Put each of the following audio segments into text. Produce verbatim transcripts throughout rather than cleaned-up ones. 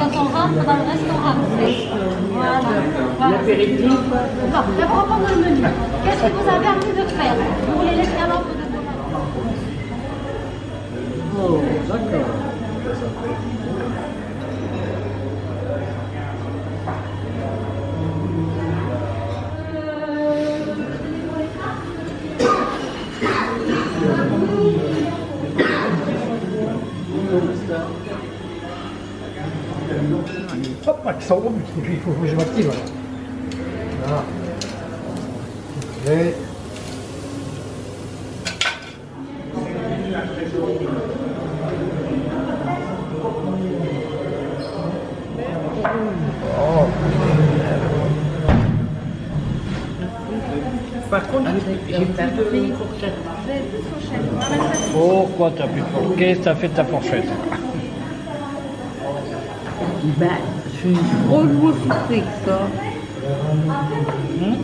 quand on rentre dans le restaurant. Voilà. Voilà. L'apéritif. Non, d'abord on va prendre le menu. Qu'est-ce que vous avez envie de faire? Vous voulez laisser à l'ordre de vos mamans? Oh, d'accord. Hop, ils sont rouges, et puis il faut que je m'active. Voilà. Et... Oh. Par contre, j'ai plus de fourchette. Pourquoi t'as plus de fourchette? Qu'est-ce que t'as fait de ta fourchette? Ben, je suis trop lourde que ça. Hum?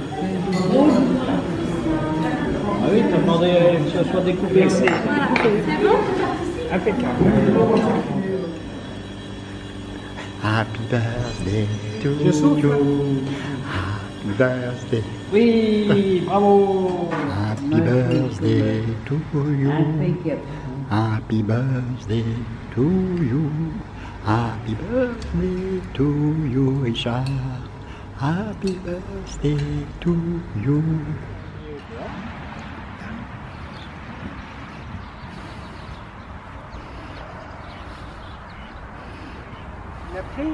Ah oui, t'as demandé que ça soit découpé. Voilà, c'est bon? Impeccable. Happy birthday to Je souffle. you. Happy birthday. Oui, bravo. Happy birthday to you. Impeccable. Happy birthday to you. Happy birthday to you, Richard. Happy birthday to you. Il a pris.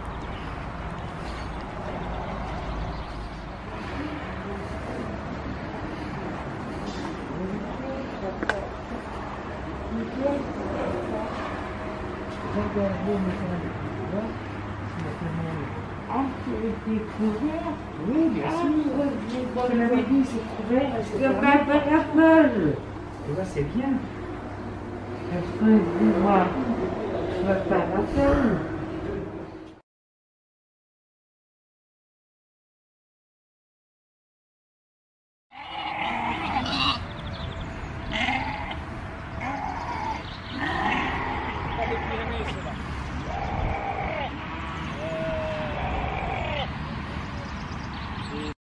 Ah, c'est découvert. Oui, bien sûr. Je l'avais dit, c'est couvert. Je vais pas faire Apple. Et là, c'est bien. Excuse-moi. Je vais pas Apple.